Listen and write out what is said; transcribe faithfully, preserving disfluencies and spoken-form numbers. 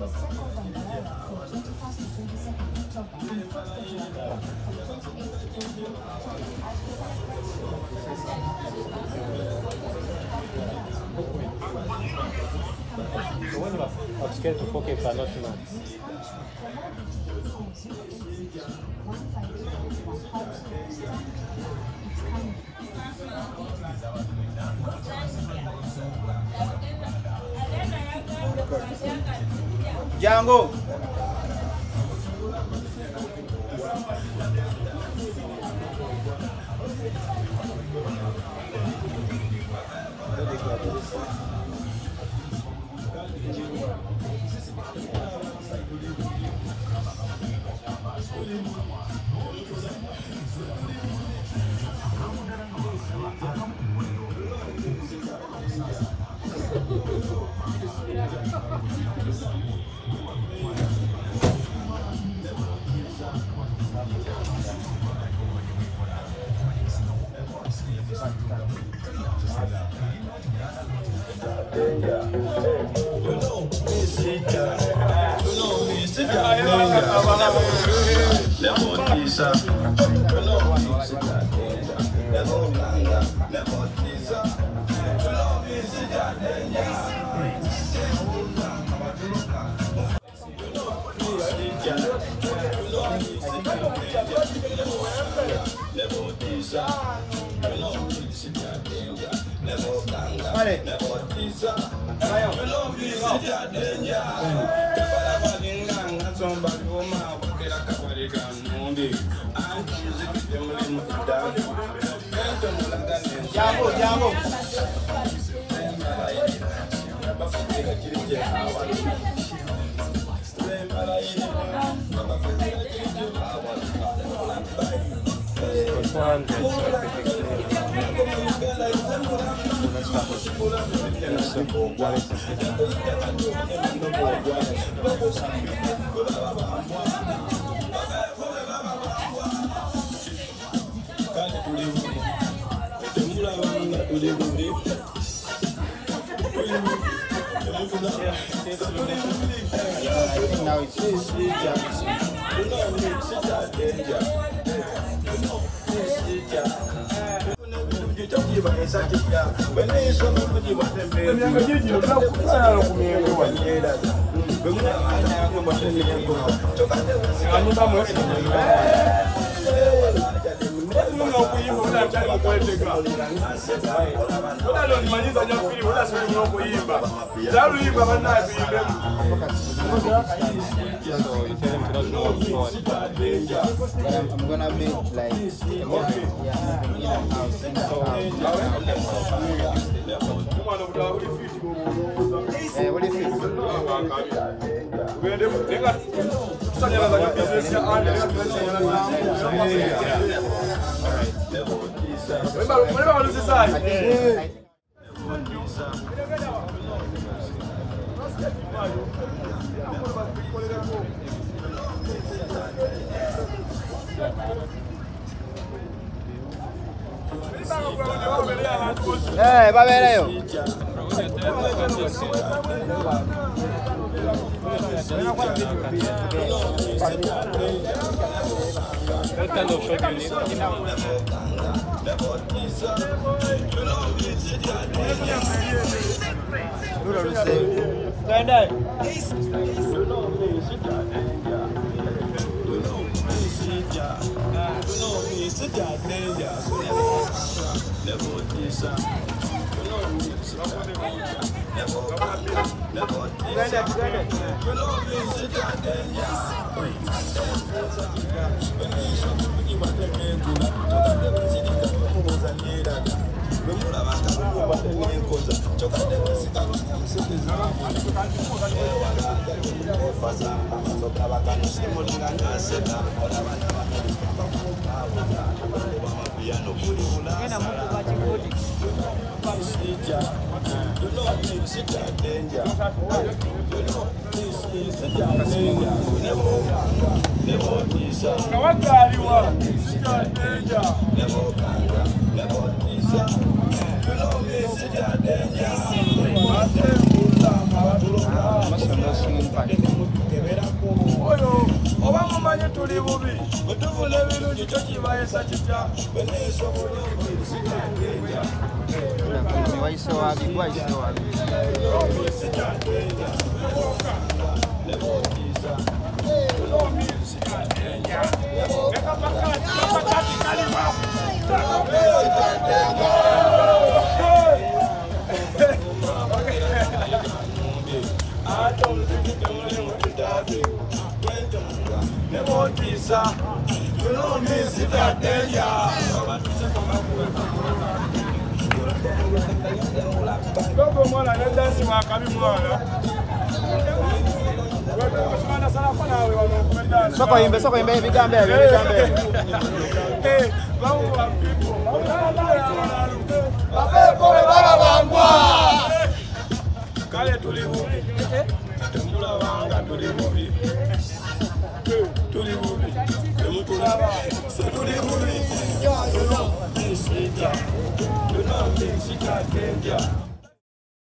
I'm scared to poke if I not know. Django. Jambo, jambo. Now it's So you tell him to not know what's going. But I'm, I'm gonna be like, yeah, in and out, in and out. Hey, what do you think? Eh, va bene io. What kind of shot you need? Stand up. Mas eu não sou um pai. Why so happy? Why so happy? Soko imbe, soko imbe, bigambe, bigambe. Eh, vamos lá. Kale tulivu. Tembula wanga tulivu. Tulivu. Tulivu. Yeah, you know, Sitya. You know, Sitya.